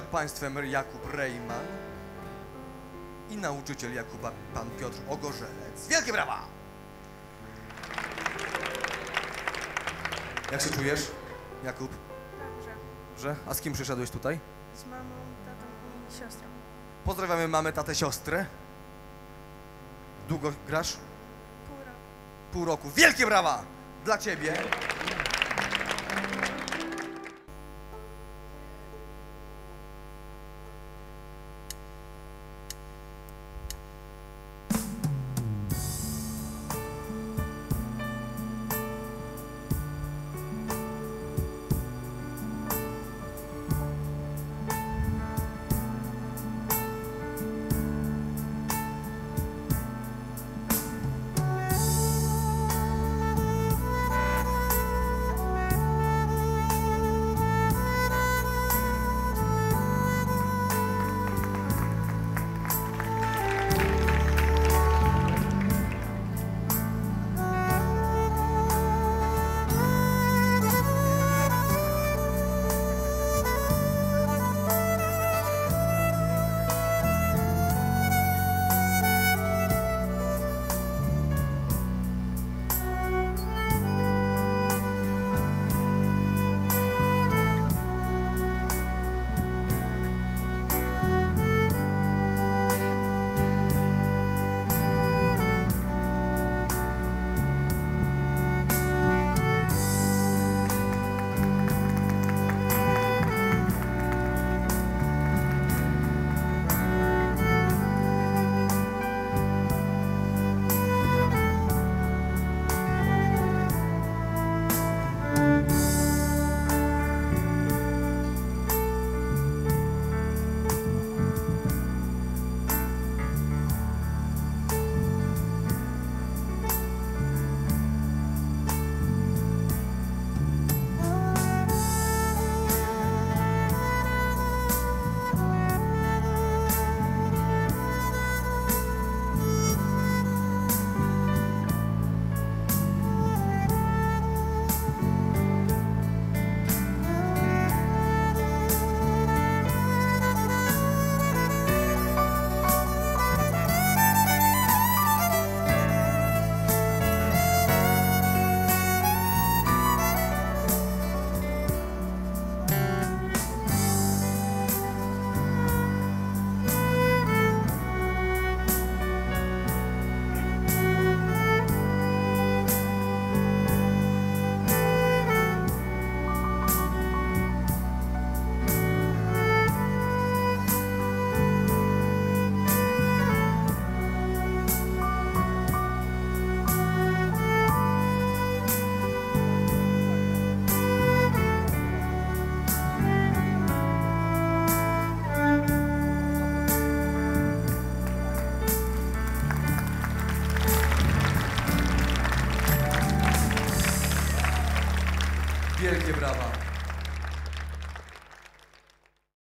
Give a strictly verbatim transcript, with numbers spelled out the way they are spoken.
państwem Jakub Rejman i nauczyciel Jakuba, pan Piotr Ogorzelec. Wielkie brawa! Jak się czujesz, Jakub? Dobrze. Dobrze? A z kim przyszedłeś tutaj? Z mamą, tatą i siostrą. Pozdrawiamy mamę, tatę, siostrę. Długo grasz? Pół roku. Pół roku. Wielkie brawa dla ciebie! Wielkie brawa.